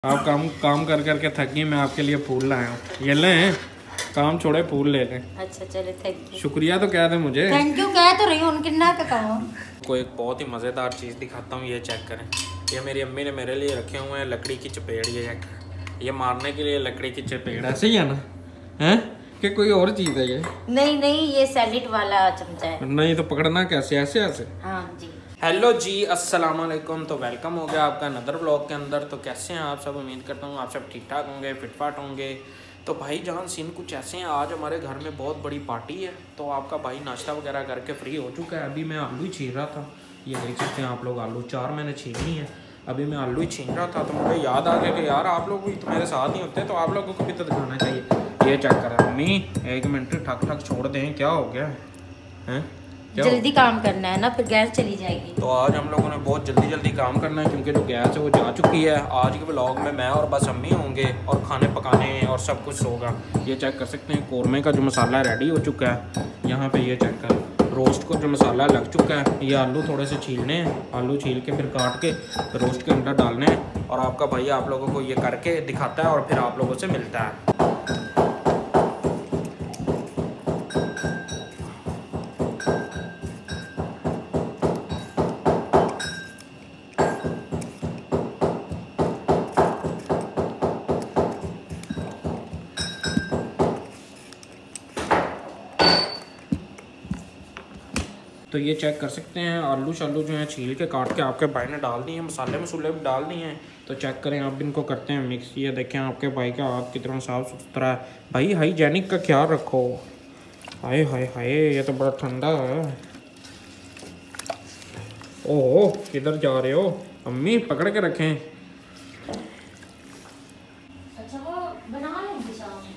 आप काम काम कर करके थक गई, मैं आपके लिए फूल लाया हूँ। ये लें, काम छोड़े फूल ले लें। अच्छा चले, थैंक यू। शुक्रिया तो कह दे मुझे। थैंक यू कह तो रही हूँ, उनके ना का कहो। को एक बहुत ही मज़ेदार चीज़ दिखाता हूँ, ये चेक करें। ये मेरी अम्मी ने मेरे लिए रखे हुए हैं लकड़ी की चपेड़। ये मारने के लिए लकड़ी की चपेड़। ऐसे ही है ना, है कि कोई और चीज़ है ये? नहीं नहीं, ये सैलिड वाला चमचा है। नहीं तो पकड़ना कैसे? ऐसे ऐसे। हाँ जी। हेलो जी, अस्सलाम वालेकुम। तो वेलकम हो गया आपका नदर ब्लॉग के अंदर। तो कैसे हैं आप सब? उम्मीद करता हूँ आप सब ठीक ठाक होंगे, फिटफाट होंगे। तो भाई जान सीन कुछ ऐसे हैं, आज हमारे घर में बहुत बड़ी पार्टी है। तो आपका भाई नाश्ता वगैरह करके फ्री हो चुका है। अभी मैं आलू ही छील रहा था, ये देख सकते हैं आप लोग। आलू 4 मैंने छीलनी है। अभी मैं आलू ही छील रहा था तो मुझे याद आ गया कि यार आप लोग भी तो मेरे साथ नहीं होते, तो आप लोगों को भी तो दिखाना चाहिए। ये चेक करा मम्मी, 1 मिनट ठक ठक छोड़ दें, क्या हो गया है? जल्दी काम करना है ना, फिर गैस चली जाएगी। तो आज हम लोगों ने बहुत जल्दी काम करना है क्योंकि जो गैस है वो जा चुकी है। आज के व्लॉग में मैं और बस अम्मी होंगे और खाने पकाने और सब कुछ होगा। ये चेक कर सकते हैं, कौरमे का जो मसाला रेडी हो चुका है यहाँ पे। ये चेक कर, रोस्ट को जो मसाला लग चुका है। ये आलू थोड़े से छीलने हैं, आलू छील के फिर काट के रोस्ट के अंदर डालने हैं। और आपका भाई आप लोगों को ये करके दिखाता है और फिर आप लोगों से मिलता है। तो ये चेक कर सकते हैं, आलू शालू जो है छील के काट के आपके भाई ने डाल दिए हैं, मसाले मसूले भी डाल दिए हैं। तो चेक करें, आप इनको करते हैं मिक्स। ये देखें आपके भाई का हाथ कितना साफ़ सुथरा है। भाई हाइजेनिक का ख्याल रखो। हाय हाय हाय, ये तो बड़ा ठंडा है। ओहो, किधर जा रहे हो? अम्मी पकड़ के रखें। अच्छा वो बना लेंगे शाम में।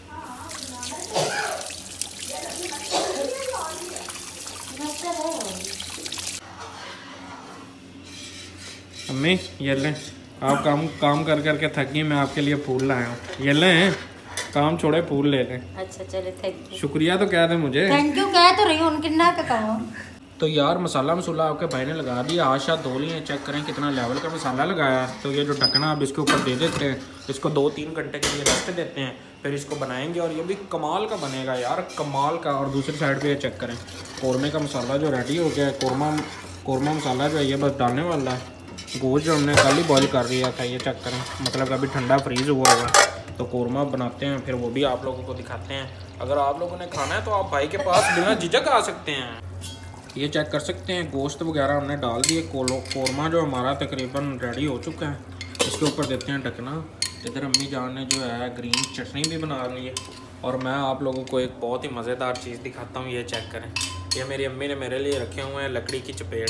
अम्मी ये लें, आप काम कर करके थक गई, मैं आपके लिए फूल लाया हूँ। ये लें, काम छोड़े फूल ले लें। अच्छा चले, थैंक यू। शुक्रिया तो कह दे मुझे। थैंक यू कह तो रही हूँ, उनके ना का कहो। तो यार मसाला मसूला आपके भाई ने लगा दिया, आज शायद धो लिए। चेक करें कितना लेवल का मसाला लगाया है। तो ये जो ढकना अब इसके ऊपर दे देते हैं, इसको 2-3 घंटे के लिए रेस्ट देते हैं, फिर इसको बनाएंगे और ये भी कमाल का बनेगा यार, कमाल का। और दूसरी साइड पे ये चेक करें, कौरमे का मसाला जो रेडी हो गया है। कौरमा मसाला जो है ये बस डालने वाला है। गोश्त जो हमने कल ही बॉईल कर लिया था, ये चेक करें, मतलब अभी ठंडा फ्रीज़ हुआ हुआ है। तो कौरमा बनाते हैं, फिर वो भी आप लोगों को दिखाते हैं। अगर आप लोगों ने खाना है तो आप भाई के पास बिना झिझक आ सकते हैं। ये चेक कर सकते हैं, गोश्त वगैरह हमने डाल दिए। कौरमा जो हमारा तकरीबन रेडी हो चुका है। इसके ऊपर देते हैं ढकना। इधर अम्मी जान ने जो है ग्रीन चटनी भी बना ली है। और मैं आप लोगों को एक बहुत ही मज़ेदार चीज़ दिखाता हूँ, ये चेक करें। ये मेरी अम्मी ने मेरे लिए रखे हुए हैं लकड़ी की चपेड़।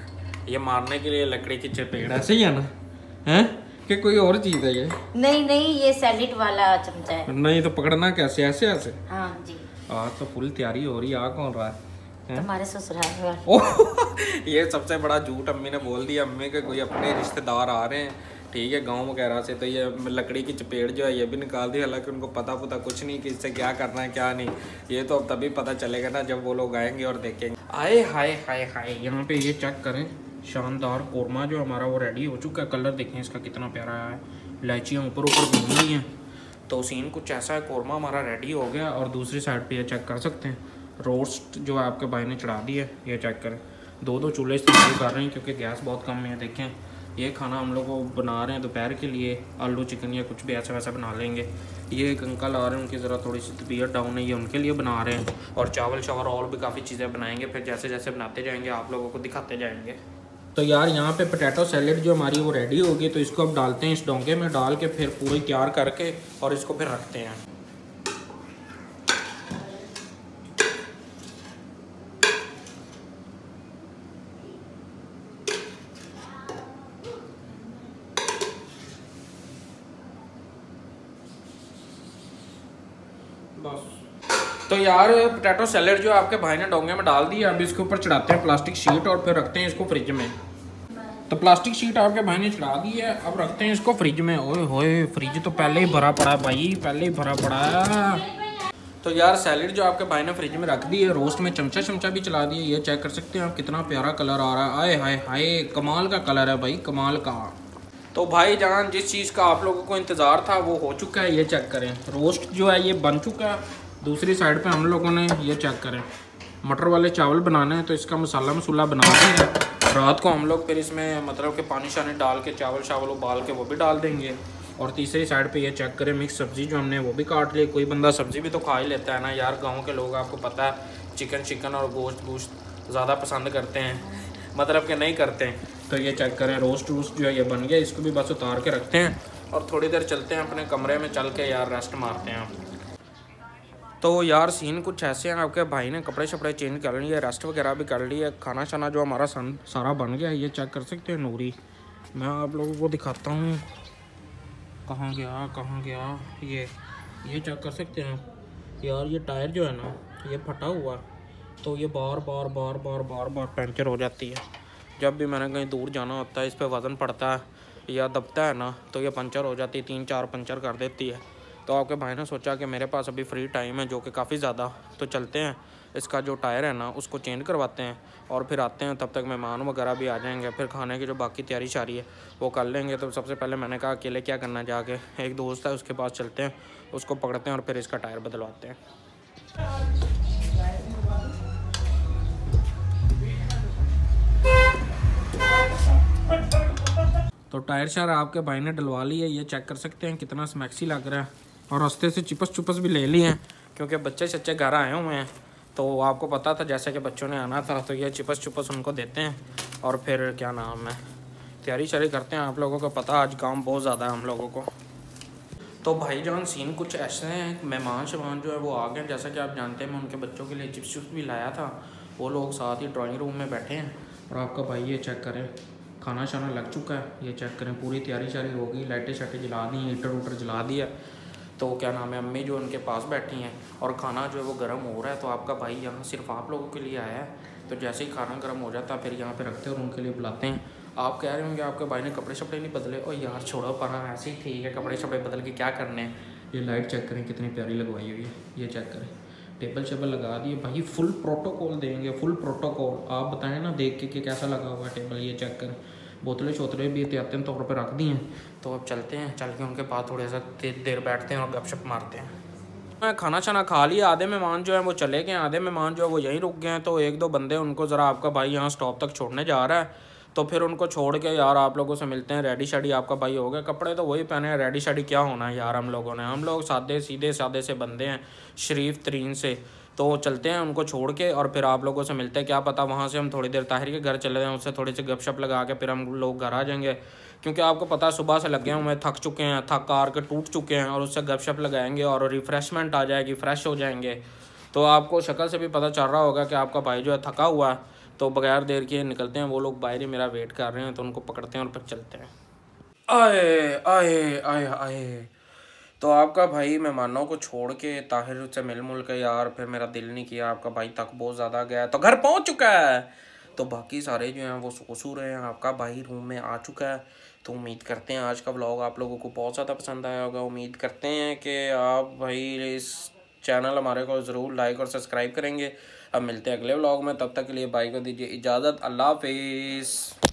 ये मारने के लिए लकड़ी की चपेड़। ऐसे ही है ना, है कि कोई और चीज़ है ये? नहीं नहीं, ये सैलिड वाला चमचा है। नहीं तो पकड़ना कैसे? ऐसे ऐसे। हाँ जी। आज तो फुल तैयारी हो रही है। आ कौन रहा है? तुम्हारे ससुराल वाले। ओह, ये सबसे बड़ा झूठ अम्मी ने बोल दिया। अम्मी के कोई अपने रिश्तेदार आ रहे हैं, ठीक है, गांव वगैरह से। तो ये लकड़ी की चपेड़ जो है ये भी निकाल दी। हालांकि उनको पता कुछ नहीं कि इससे क्या करना है क्या नहीं। ये तो अब तभी पता चलेगा ना जब वो लोग आएंगे और देखेंगे। आए हाय हाय हाय, यहाँ पे ये चेक करें, शानदार कौरमा जो हमारा वो रेडी हो चुका है। कलर देखें इसका कितना प्यारा है, इलायचियाँ ऊपर घूम रही हैं। तो सीन कुछ ऐसा है, कौरमा हमारा रेडी हो गया। और दूसरी साइड पे ये चेक कर सकते हैं, रोस्ट जो है आपके भाई ने चढ़ा दी है। ये चेक करें, 2 चूल्हे इस्तेमाल कर रहे हैं क्योंकि गैस बहुत कम है। देखें, ये खाना हम लोग को बना रहे हैं दोपहर के लिए, आलू चिकन या कुछ भी ऐसा वैसा बना लेंगे। ये एक अंकल आ रहे हैं, उनकी ज़रा थोड़ी सी तबीयत डाउन है, ये उनके लिए बना रहे हैं। और चावल शावल और भी काफ़ी चीज़ें बनाएंगे, फिर जैसे जैसे बनाते जाएंगे आप लोगों को दिखाते जाएंगे। तो यार यहाँ पे पोटैटो सैलेड जो हमारी वो रेडी होगी। तो इसको अब डालते हैं इस डोंगे में, डाल के फिर पूरी तैयार करके और इसको फिर रखते हैं। बस तो यार पोटैटो सैलेड जो आपके भाई ने डोंगे में डाल दिया। अब इसके ऊपर चढ़ाते हैं प्लास्टिक शीट और फिर रखते हैं इसको फ्रिज में। तो प्लास्टिक शीट आपके भाई ने चढ़ा दी है, अब रखते हैं इसको फ्रिज में। ओए होए, फ्रिज तो पहले ही भरा पड़ा है भाई, पहले ही भरा पड़ा है। तो यार सैलेड जो आपके भाई ने फ्रिज में रख दी है, रोस्ट में चमचा भी चला दिया। ये चेक कर सकते हैं आप, कितना प्यारा कलर आ रहा है। आए हाय हाय, कमाल का कलर है भाई, कमाल का। तो भाई जान जिस चीज़ का आप लोगों को इंतज़ार था वो हो चुका है। ये चेक करें, रोस्ट जो है ये बन चुका है। दूसरी साइड पे हम लोगों ने ये चेक करें मटर वाले चावल बनाने हैं, तो इसका मसाला बना दिया है। रात को हम लोग फिर इसमें मतलब कि पानी शानी डाल के चावल उबाल के वो भी डाल देंगे। और तीसरी साइड पे ये चेक करें मिक्स सब्ज़ी जो हमने वो भी काट ली। कोई बंदा सब्ज़ी भी तो खा ही लेता है ना यार, गाँव के लोग आपको पता है चिकन और गोश्त ज़्यादा पसंद करते हैं, मतलब कि नहीं करते हैं। तो ये चेक करें रोस्ट जो है ये बन गया। इसको भी बस उतार के रखते हैं और थोड़ी देर चलते हैं अपने कमरे में, चल के यार रेस्ट मारते हैं। तो यार सीन कुछ ऐसे हैं, आपके भाई ने कपड़े शपड़े चेंज कर लिए, रेस्ट वगैरह भी कर लिए, खाना शाना जो हमारा सारा बन गया। ये चेक कर सकते हैं नूरी, मैं आप लोगों को दिखाता हूँ। कहाँ गया ये चेक कर सकते हैं यार। ये टायर जो है ना ये फटा हुआ, तो ये बार बार पंचर हो जाती है। जब भी मैंने कहीं दूर जाना होता है, इस पर वज़न पड़ता है या दबता है ना, तो ये पंचर हो जाती है, 3-4 पंचर कर देती है। तो आपके भाई ने सोचा कि मेरे पास अभी फ्री टाइम है जो कि काफ़ी ज़्यादा, तो चलते हैं इसका जो टायर है ना उसको चेंज करवाते हैं और फिर आते हैं। तब तक मेहमान वगैरह भी आ जाएंगे, फिर खाने की जो बाकी तैयारी शारी है वो कर लेंगे। तो सबसे पहले मैंने कहा अकेले क्या करना, जाके एक दोस्त है उसके पास चलते हैं, उसको पकड़ते हैं और फिर इसका टायर बदलवाते हैं। तो टायर शायर आपके भाई ने डलवा ली है। ये चेक कर सकते हैं कितना स्मैक्सी लग रहा है। और रास्ते से चिपस भी ले लिए हैं क्योंकि बच्चे सच्चे घर आए हुए हैं। तो आपको पता था जैसे कि बच्चों ने आना था, तो ये चिपस उनको देते हैं और फिर क्या नाम है तैयारी शारी करते हैं। आप लोगों को पता आज काम बहुत ज़्यादा है हम लोगों को। तो भाईजान सीन कुछ ऐसे हैं, मेहमान जो है वो आ गए। जैसा कि आप जानते हैं मैं उनके बच्चों के लिए चिप्स भी लाया था, वो लोग साथ ही ड्राइंग रूम में बैठे हैं। और आपका भाई ये चेक करें खाना शाना लग चुका है। ये चेक करें पूरी तैयारी शारी हो गई, लाइटें शाइटें जला दी, हीटर जला दिया। तो क्या नाम है अम्मी जो उनके पास बैठी हैं और खाना जो है वो गर्म हो रहा है। तो आपका भाई यहाँ सिर्फ आप लोगों के लिए आया है, तो जैसे ही खाना गर्म हो जाता है फिर यहाँ पे रखते हैं और उनके लिए बुलाते हैं। आप कह रहे होंगे आपके भाई ने कपड़े शपड़े नहीं बदले, और यार छोड़ो पना, ऐसे ही ठीक है, कपड़े शपड़े बदल के क्या करने हैं। ये लाइट चेक करें कितनी प्यारी लगवाई हुई है, ये चेक करें, टेबल लगा दिए भाई, फुल प्रोटोकॉल देंगे, फुल प्रोटोकॉल। आप बताएं ना देख के कैसा लगा हुआ है टेबल, ये चेक करें। बोतलें शोतलें भी एहतियाती तौर पर रख दी हैं। तो अब चलते हैं, चल के उनके पास थोड़ा सा देर बैठते हैं और गपशप मारते हैं। मैं खाना शाना खा लिया, आधे मेहमान जो है वो चले गए, आधे मेहमान जो है वो यहीं रुक गए हैं। तो 1-2 बंदे उनको ज़रा आपका भाई यहाँ स्टॉप तक छोड़ने जा रहा है, तो फिर उनको छोड़ के यार आप लोगों से मिलते हैं। रेडी शाडी आपका भाई हो गया, कपड़े तो वही पहने हैं, रेडी शाडी क्या होना है यार हम लोग सादे सीधे सादे से बंदे हैं, शरीफ तरीन से। तो चलते हैं उनको छोड़ के और फिर आप लोगों से मिलते हैं। क्या पता वहाँ से हम थोड़ी देर ताहिर के घर चले जाएँ, उससे थोड़ी सी गपशप लगा के फिर हम लोग घर आ जाएंगे। क्योंकि आपको पता है सुबह से लगे हुए थक चुके हैं, थक हार के टूट चुके हैं, और उससे गपशप लगाएंगे और रिफ़्रेशमेंट आ जाएगी, फ्रेश हो जाएंगे। तो आपको शक्ल से भी पता चल रहा होगा कि आपका भाई जो है थका हुआ है। तो बगैर देर के निकलते हैं, वो लोग बाहर ही मेरा वेट कर रहे हैं, तो उनको पकड़ते हैं और फिर चलते हैं। आए आए आए आए तो आपका भाई मेहमानों को छोड़ के ताहिर से मिल के यार फिर मेरा दिल नहीं किया, आपका भाई तक बहुत ज़्यादा गया तो घर पहुंच चुका है। तो बाकी सारे जो हैं वो सो रहे हैं, आपका भाई रूम में आ चुका है। तो उम्मीद करते हैं आज का व्लॉग आप लोगों को बहुत ज़्यादा पसंद आया होगा। उम्मीद करते हैं कि आप भाई इस चैनल हमारे को ज़रूर लाइक और सब्सक्राइब करेंगे। अब मिलते हैं अगले व्लॉग में, तब तक के लिए भाई को दीजिए इजाज़त, अल्लाह हाफिज़।